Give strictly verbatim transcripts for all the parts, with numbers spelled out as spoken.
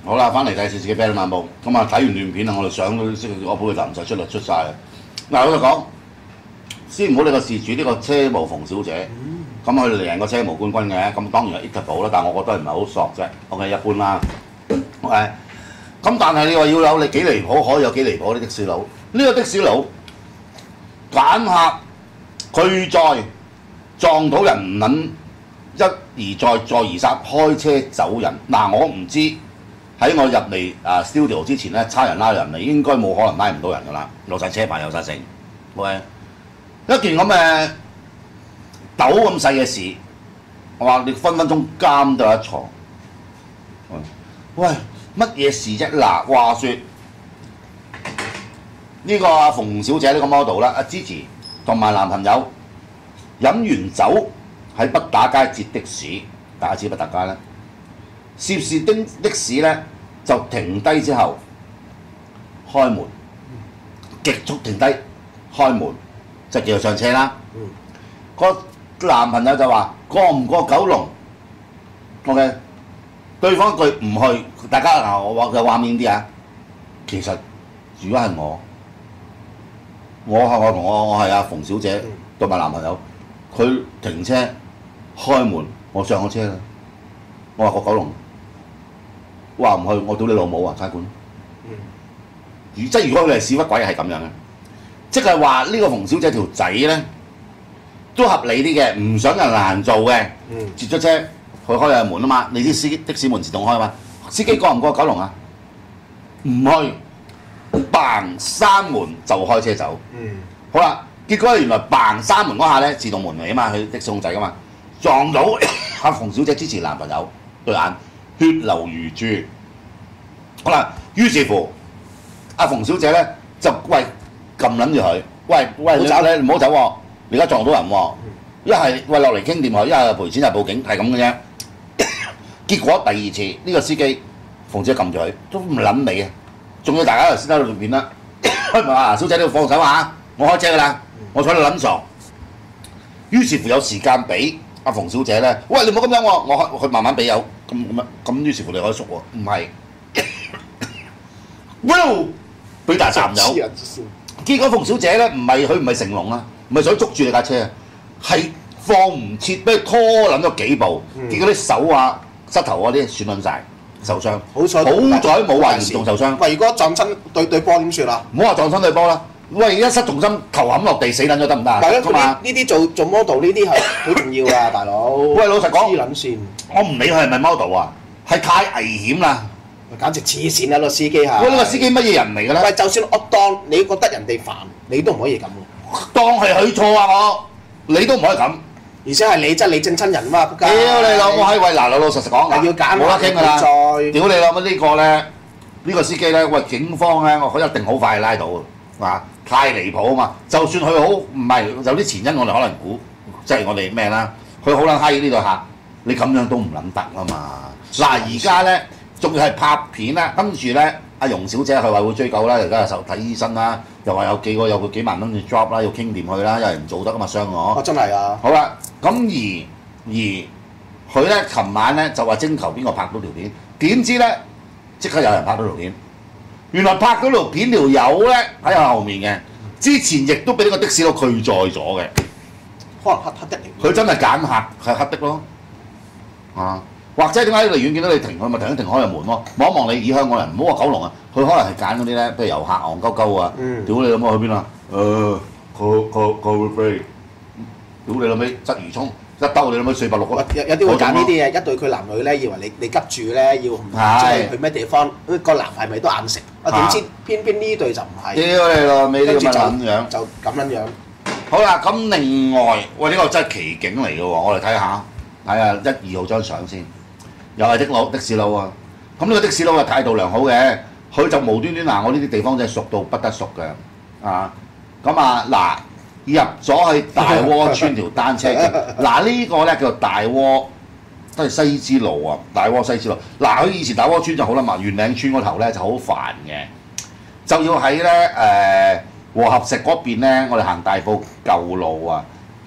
好啦，翻嚟第四次嘅啤梨漫步，咁啊睇完段片啊，我哋上到我本嘅男仔出嚟出晒啦。嗱，老實講，先唔好理個事主呢個車模馮小姐，咁佢贏個車模冠軍嘅，咁當然係 Equitable 啦，但係我覺得唔係好索啫 ，OK 一般啦 ，OK。咁但係你話要有你幾離譜，可以有幾離譜啲的士佬，呢、個的士佬揀客拒載撞到人唔撚一而再再而三開車走人，嗱我唔知。喺我入嚟啊 studio 之前咧，差人拉人嚟，應該冇可能拉唔到人噶啦，攞晒車牌有晒成，OK。一件咁嘅豆咁細嘅事，我話你分分鐘監到一床。喂，乜嘢事啫？嗱，話説呢、個阿馮小姐呢個 model 啦，阿 Gigi 同埋男朋友飲完酒喺北打街截的士，大家知北打街啦。涉事的的士咧就停低之後開門，極速停低開門，就叫佢上車啦。嗯、個男朋友就話過唔過九龍 ？OK， 對方一句唔去，大家嗱我話嘅畫面啲啊，其實如果係我，我係我同我我係阿馮小姐同埋男朋友，佢停車開門，我上咗車啦。我話過九龍。話唔去，我屌你老母啊！差館，如即係如果佢係屎忽鬼係咁樣嘅，即係話呢個馮小姐條仔咧都合理啲嘅，唔想人難做嘅，截咗車佢開下門啊嘛，你啲司機的士門自動開嘛，司機過唔過九龍啊？唔去，嘭閂門就開車走。嗯、好啦，結果原來嘭閂門嗰下咧自動門嚟啊嘛，佢的士控制噶嘛，撞到阿馮小姐之前男朋友對眼。血流如注，好啦，於是乎阿馮小姐咧就喂撳撚住佢，喂喂你走你唔好走喎，你而家撞到人喎，一係喂落嚟傾掂佢，一係賠錢就報警，係咁嘅啫。結果第二次呢、呢個司機馮小姐撳住佢，都唔撚你啊，仲要大家又先喺度片啦，唔係話小姐你要放手啊，我開車㗎啦，我睬你撚傻。於是乎有時間俾阿馮小姐咧，喂你唔好咁樣喎，我開佢慢慢俾有。咁咁樣，咁於是乎你可以熟喎，唔係 ，Will 俾大站友。結果馮小姐咧唔係佢唔係成龍啊，唔係想捉住你架車啊，係放唔切，俾佢拖撚咗幾步，嗯、結果啲手啊、膝頭嗰啲損撚晒，受傷。好彩好在冇話嚴重受傷。 喂，如果撞親對對波點算啊？ 唔好話撞親對波啦。喂，一失重心頭冚落地死撚咗得唔得啊？ 係咯，呢啲做做 model 呢啲係好重要啊，大佬。 喂，老實講， 黐撚線， 我唔理佢係咪 model 啊，係太危險啦。 簡直黐線啊！個司機係。 喂，呢個司機乜嘢人嚟㗎咧？ 喂，就算我當你覺得人哋煩，你都唔可以咁喎。 當係佢錯啊我，你都唔可以咁。 而且係你真係你正親人嘛，仆街！ 屌你老母閪！喂，嗱老老實實講， 係要揀冇得傾㗎啦。屌你老母呢個咧，呢個司機咧，喂警方咧，佢一定好快拉到啊！太離譜啊嘛！就算佢好唔係有啲前因，我哋可能估即係我哋咩啦，佢好撚閪呢個客，你咁樣都唔撚得啊嘛！嗱而家咧仲要係拍片啦，跟住咧阿容小姐佢話會追究啦，而家又受睇醫生啦，又話有幾個有個幾萬蚊嘅 job 啦，要傾掂佢啦，有人唔做得啊嘛傷我。 哦，真係啊！ 好啦，咁而而佢咧琴晚咧就話徵求邊個拍到條片，點知咧即刻有人拍到條片。原來拍嗰條片條友咧喺我後面嘅，之前亦都俾呢個的士佬拒載咗嘅， 可能黑黑的嚟。 佢真係揀客係黑的咯，啊，或者點解離遠見到你停，佢咪停一停開個門咯，望一望你，以香港人唔好話九龍啊，佢可能係揀嗰啲咧，譬如遊客戇鳩鳩啊，屌你老母去邊啊？誒，佢佢佢會飛，屌你老味鰂魚涌。一兜你諗下四百六個， 有有啲會揀呢啲嘅，一對佢男女咧，以為你你急住咧要唔知去咩地方，個男係咪都眼食？啊點知偏偏呢對就唔係。 屌你老味呢個咁樣， 就咁樣樣。 好啦，咁另外，喂呢個真係奇景嚟嘅喎，我哋睇下，睇下一二號張相先，又係的佬的士佬啊！咁呢個的士佬嘅態度良好嘅，佢就無端端嗱我呢啲地方真係熟到不得熟嘅，啊咁啊嗱。入咗去大窩村條單車徑，嗱呢個咧叫做大窩，都係西支路啊！大窩西支路，嗱佢以前大窩村就好啦嘛，元嶺村嗰頭咧就好煩嘅，就要喺咧誒和合石嗰邊咧，我哋行大埔舊路啊，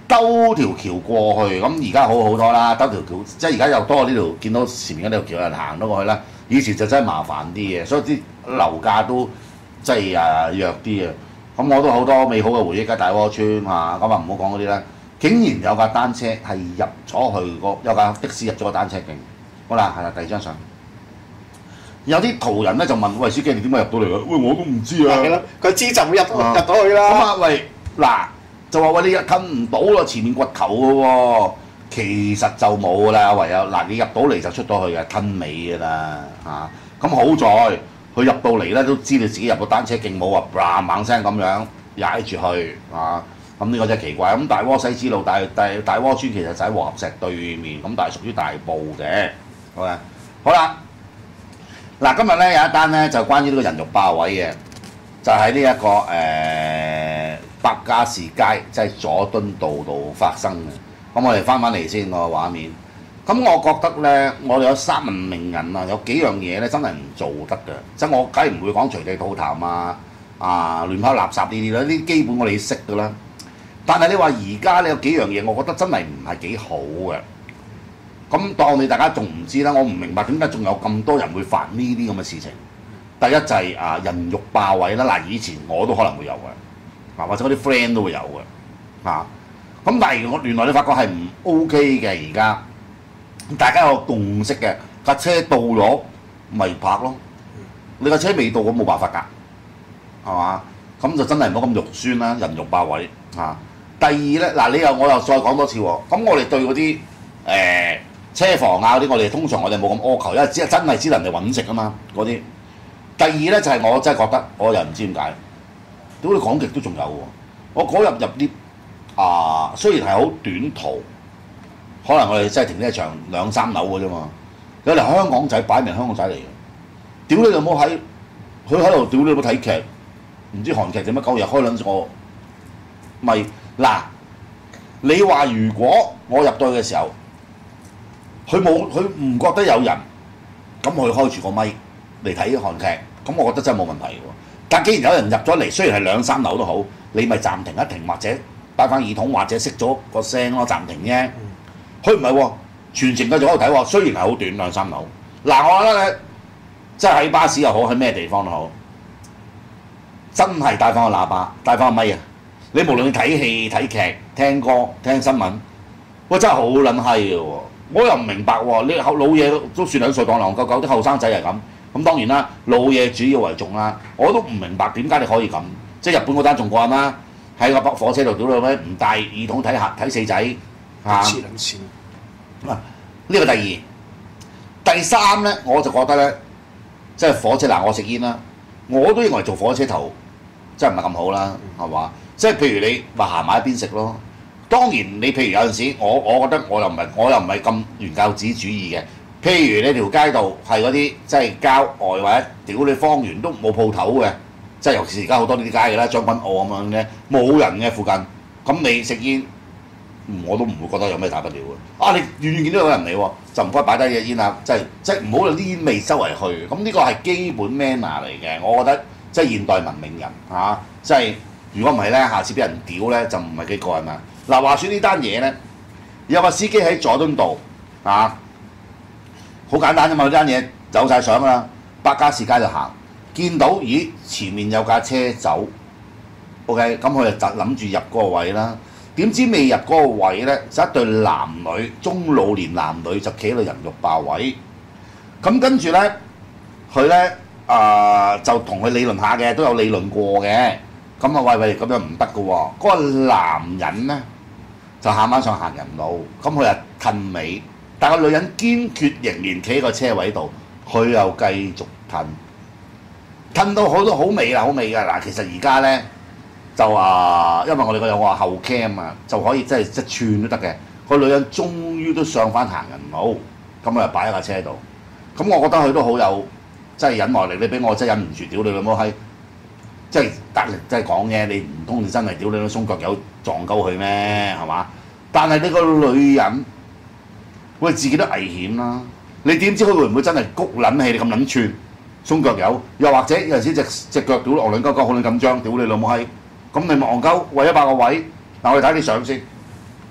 兜條橋過去，咁而家好好多啦，兜條橋即係而家又多呢條見到前面嗰條橋有人行到過去啦。以前就真係麻煩啲嘅，所以啲樓價都即係誒弱啲嘅。咁我都好多美好嘅回憶嘅大窩村啊，咁啊唔好講嗰啲啦。竟然有架單車係入咗去個有架的士入咗個單車徑。好啦，係啦，第二張相。有啲途人咧就問：喂，司機你點解入到嚟嘅？喂，我都唔知啊。 係咯，佢知就會入到、 啊、 入到去啦。 咁啊，喂，嗱就話喂你吞唔到啦，前面掘球嘅喎。其實就冇啦，唯有嗱你入到嚟就出到去嘅，吞尾嘅啦嚇。咁、啊、好在佢入到嚟咧都知道自己入到單車徑冇話嘭猛聲咁樣踩住去啊。咁呢個真係奇怪。咁大窩西支路大大大窩村其實就喺和合石對面，咁但係屬於大埔嘅。好啦，好啦，嗱今日咧有一單咧就關於呢個人肉霸位嘅，就喺呢一個誒、呃、白加士街，即係佐敦道度發生嘅。咁我哋翻返嚟先個畫面。咁我覺得咧，我哋有三文名人啊，有幾樣嘢咧真係唔做得嘅。即係我梗係唔會講隨地吐痰啊、啊亂拋垃圾呢啲啦，呢啲基本我哋識㗎啦。但係你話而家咧有幾樣嘢，我覺得真係唔係幾好嘅。咁當你大家仲唔知啦，我唔明白點解仲有咁多人會犯呢啲咁嘅事情。第一就係啊人肉霸位啦，嗱以前我都可能會有嘅，啊或者嗰啲 friend 都會有嘅，啊。咁但係我原來你發覺係唔 OK 嘅，而家大家有共識嘅，架車到咗咪拍咯。你架車未到，咁冇辦法㗎，係嘛？咁就真係唔好咁肉酸啦，人肉霸位啊！第二咧，嗱你又我又再講多次喎。咁我哋對嗰啲誒車房啊嗰啲，我哋通常我哋冇咁苛求，因為只真係知人哋揾食啊嘛嗰啲。第二咧就係、是、我真係覺得，我又唔知點解，屌你講極都仲有喎。我嗰日入啲。啊，雖然係好短途，可能我哋真係停呢一場兩三樓嘅啫嘛。有嚟香港仔擺明香港仔嚟嘅，屌你有冇喺佢喺度屌你有冇睇劇？唔知韓劇點乜鳩日開兩個咪嗱？你話如果我入到去嘅時候，佢冇佢唔覺得有人，咁佢開住個咪嚟睇韓劇，咁我覺得真係冇問題嘅喎。但既然有人入咗嚟，雖然係兩三樓都好，你咪暫停一停或者。擺翻耳筒或者熄咗個聲咯，暫停啫。佢唔係喎，全程繼續喺度睇喎。雖然係好短兩三樓。嗱，我覺得咧，即係喺巴士又好，喺咩地方都好，真係帶翻個喇叭，帶翻個咪啊！你無論你睇戲、睇劇、聽歌、聽新聞，喂真係好撚閪嘅喎！我又唔明白喎，你老嘢都算兩歲當狼狗狗，啲後生仔係咁。咁當然啦，老嘢主要為重啦。我都唔明白點解你可以咁，即係日本嗰單仲過癮啦。喺個北火車度屌到咩？唔戴耳筒睇下睇四仔嚇。 黐撚線。 啊，呢個第二，第三咧，我就覺得咧，即係火車嗱，我食煙啦，我都認為做火車頭真係唔係咁好啦，係嘛？即係譬如你話行埋一邊食咯。當然你譬如有陣時，我我覺得我又唔係我又唔係咁原教旨主義嘅。譬如你條街度係嗰啲即係郊外或者屌你方圓都冇鋪頭嘅。即係尤其是而家好多呢啲街嘅啦，將軍澳咁樣嘅冇人嘅附近，咁你食煙，我都唔會覺得有咩大不了嘅。啊，你遠遠見到有人嚟喎，就唔該擺低隻煙啦，即係即係唔好有啲煙味周圍去。咁呢個係基本 manner 嚟嘅，我覺得即係現代文明人嚇、啊，即係如果唔係咧，下次俾人屌咧就唔係幾過癮嘛。嗱、啊，話説呢單嘢咧，有個司機喺佐敦道嚇，好、啊、簡單啫嘛，呢單嘢走晒相啦，白加士街就行。見到咦前面有架車走 ，OK， 咁佢就諗住入嗰個位啦。點知未入嗰個位咧，就一對男女中老年男女就企喺度人肉霸位。咁跟住咧，佢咧啊就同佢理論下嘅，都有理論過嘅。咁啊喂喂，咁樣唔得嘅喎。嗰、那個男人咧就行翻上行人路，咁佢又褪尾，但個女人堅決仍然企喺個車位度，佢又繼續褪。褪到好多好味啦，好味㗎嗱！其實而家咧就啊，因為我哋個有個後 cam 啊，就可以即係一串都得嘅。個女人終於都上翻行人路，咁啊擺喺架車度。咁我覺得佢都好有即係忍耐力。你俾我真係忍唔住屌你老母閪，即係得力，即係講嘅。你唔通你真係屌你個鬆腳友撞鳩佢咩？係嘛？但係你個女人，喂自己都危險啦。你點知佢會唔會真係谷撚氣你咁撚串？鬆腳友，又或者有陣時隻隻腳屌落戇鳩鳩，好撚緊張，屌你老母閪！咁你咪戇鳩為一百個位，嗱我哋睇啲相先，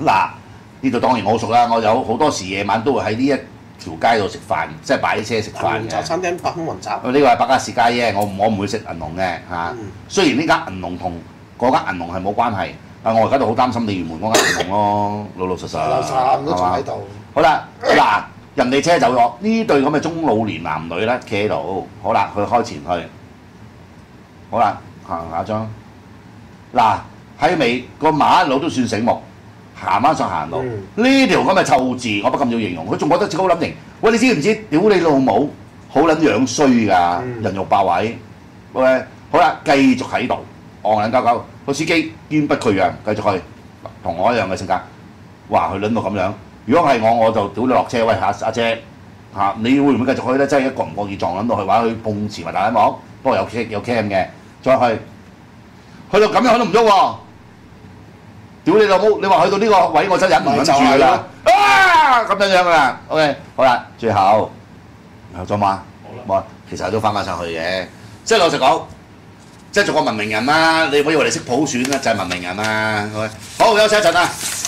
嗱，呢度當然我好熟啦，我有好多時夜晚都會喺呢一條街度食飯，即係擺啲車食飯嘅。 茶餐廳百空雲集。 呢個係百家士街啫，我我唔會食銀龍嘅嚇。 嗯、雖雖然呢間銀龍同嗰間銀龍係冇關係，但我而家都好擔心鯉魚門嗰間銀龍咯，老老實實。 流散都仲喺度。 好啦，嗱，人哋車走咗，呢對咁嘅中老年男女咧企喺度，好啦，佢開前去，好啦，行下張。嗱喺尾個馬佬都算醒目，行翻上行路，呢、嗯、條咁嘅臭字，我不禁要形容，佢仲覺得自己好撚型。喂，你知唔知？屌你老母，好撚樣衰㗎，嗯、人肉爆位。OK， 好啦，繼續喺度，戇撚鳩鳩。個司機堅不佢讓，繼續去，同我一樣嘅性格。哇，佢撚到咁樣。如果係我，我就屌你落車，喂阿阿姐嚇、啊，你會唔會繼續去咧？真係一個唔覺意撞撚到去，或者去碰瓷埋大眼網。不過有 cam 有 cam 嘅，再去，去到咁樣佢都唔喐喎。屌你老母！你話去到呢個位，我真忍唔忍住㗎啦！啊咁樣樣㗎啦。OK， 好啦，最後有咗嘛？冇啊，其實都翻返上去嘅。即係老實講，即係做個文明人啦。你唔好以為你識普選啦，就係、是、文明人啦。OK， 好休息一陣啊！